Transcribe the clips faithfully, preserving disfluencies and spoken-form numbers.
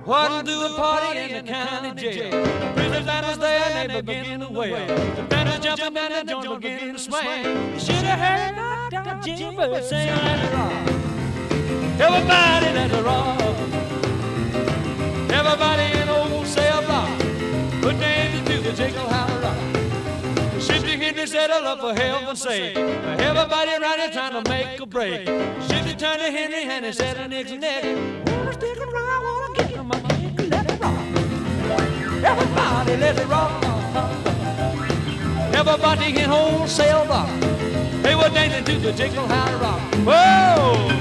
One do a party in the county jail. The prisoners that was there and they begin to wail. The band is jumping down the joint beginning to swing. You should have heard Doctor Jim Bird sing let it rock. Everybody let it rock. Everybody in old cell block put dancing to the Jekyll Hyde rock. Shifty Henry settled up for heaven's sake. Everybody around here trying to make a break. Shifty turned to Henry and he said to Nick's neck, wanna stick around, wanna get my kick, let it rock. Everybody let it rock. Everybody in old cell block, they were dancing to the Jekyll Hyde rock. Whoa!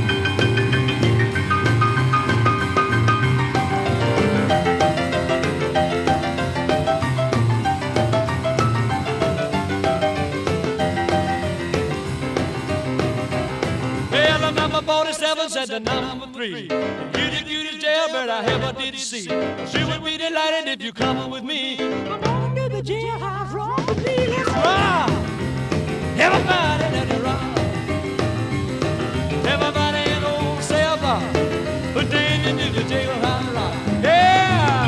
forty-seven said the number three. The cutest, cutest jailbird I ever did see. She would be delighted if you come with me. I'm going to the jailhouse, rock with me, let's rock. Everybody let it rock. Everybody in old cell block, put dancing to the jailhouse rock. Yeah.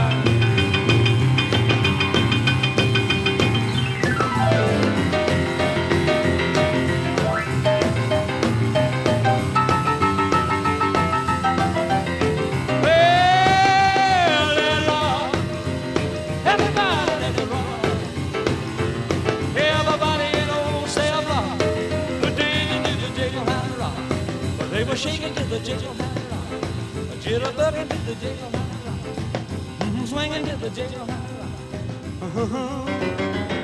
Shaking to the Jekyll Hyde rock, jitterbugging to the Jekyll Hyde rock, swinging to the Jekyll Hyde rock.